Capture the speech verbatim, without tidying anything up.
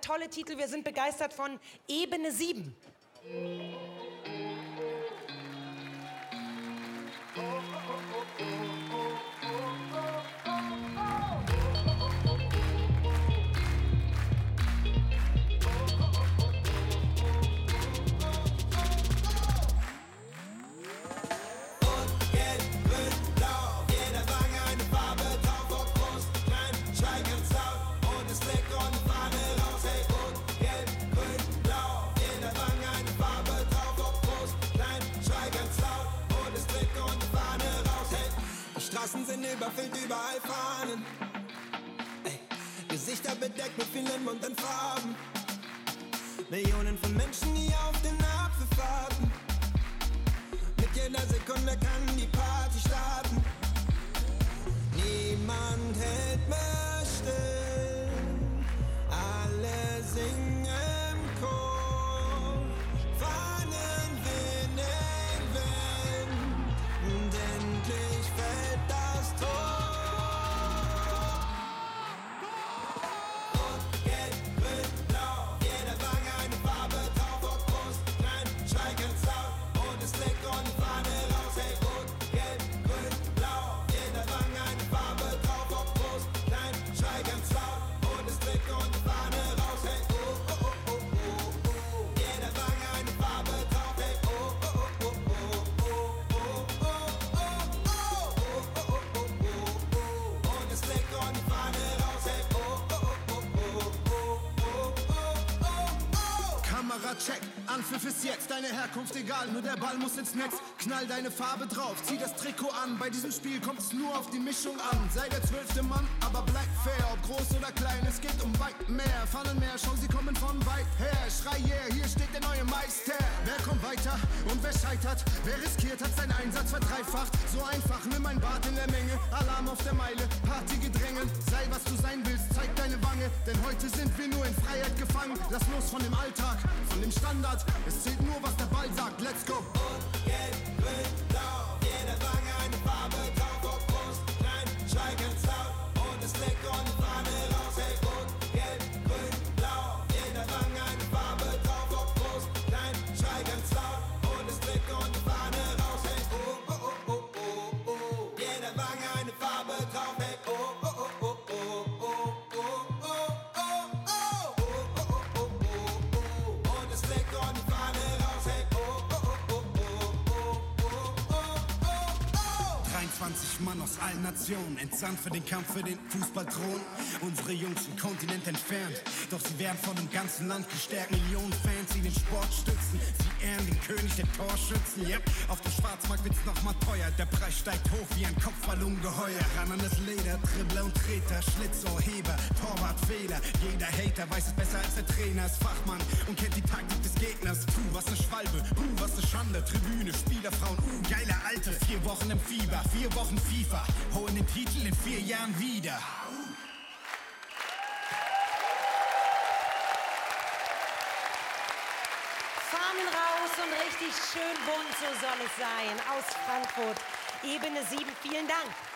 tolle Titel. Wir sind begeistert von Ebene sieben. Straßen sind überfüllt, überall Fahnen. Ey, Gesichter bedeckt mit vielen bunten Farben. Millionen von Menschen, die auf den Apfel warten. Mit jeder Sekunde kann die Party starten. Niemand hält mehr still. Alle singen im Chor. Fahnen wehen im Wind. Und endlich fällt das Tor. Rot, gelb, grün, blau. Jeder Wang eine Farbe drauf. Auf Brust, rein, schrei ganz laut. Und es liegt und die Fahne raus. Hey, rot, gelb, grün, blau. Jeder Wang eine Farbe drauf. Auf Brust, rein, schrei ganz laut. Und es liegt und die Fahne raus. Hey, oh, oh, oh, oh, oh, oh. Jeder Wang eine Farbe drauf. Hey, oh, oh, oh, oh, oh, oh, oh, oh, oh, oh, oh, oh. Und es liegt und die Fahne raus. Hey, oh, oh, oh, oh, oh, oh, oh, oh. Kamera check, Anpfiff ist jetzt, deine Herkunft egal, nur der Ball muss ins Netz. Knall deine Farbe drauf, zieh das Trikot an, bei diesem Spiel kommt es nur auf die Mischung an. Sei der zwölfte Mann, aber bleib fair, ob groß oder klein, es geht um weit mehr. Fahnen mehr, schau, sie kommen von weit her. Schrei yeah, hier steht der neue Meister. Wer kommt weiter und wer scheitert? Wer riskiert, hat seinen Einsatz verdreifacht. So einfach, nimm ein Bad in der Menge, Alarm auf der Meile, Partygedränge. Sei was du sein willst, zeig deine Wange, denn heute sind wir nur in Freiheit gefangen. Lass los von dem Alltag, von dem Standard, es zählt nur, was der Ball sagt, let's go. Und gelb, grün, blau. Jeder Wang eine Farbe drauf. Auf Brust, rein, schrei ganz laut. Und es liegt und die Fahne raus. Hey, rot, gelb, grün, blau. Jeder Wang eine Farbe drauf. Auf Brust, rein, schrei ganz laut. Und es liegt und die Fahne raus. Hey, oh, oh, oh, oh, oh, oh. Jeder Wang eine Farbe drauf. Hey, oh, oh, oh, oh, oh, oh, oh, oh, oh, oh, oh, oh, oh, oh. Und es liegt und die Fahne raus. Hey, oh, oh, oh, oh, oh, oh, oh, oh, oh. dreiundzwanzig Mann aus allen Nationen, entsandt für den Kampf für den Fußballthron. Unsere Jungs im Kontinent entfernt, doch sie werden von dem ganzen Land gestärkt. Millionen Fans, die den Sport stützen, sie ehren den König der Torschützen. Yep, auf dem Schwarzmarkt wird's noch mal teuer, der Preis steigt hoch wie ein Kopfballungeheuer. Ran an das Leder, Dribbler und Treter, Schlitzohr, Heber, Torwart, Fehler. Jeder Hater weiß es besser als der Trainer, ist Fachmann und kennt die Taktik des Gegners. Puh, was ne Schwalbe, puh, was ne Schande. Tribüne, Spieler, Frauen, uh, geiler Alte. Vier Wochen im Fieber, vier Wochen FIFA, holen den Titel in vier Jahren wieder. Fahnen raus und richtig schön bunt, so soll es sein. Aus Frankfurt, Ebene sieben, vielen Dank.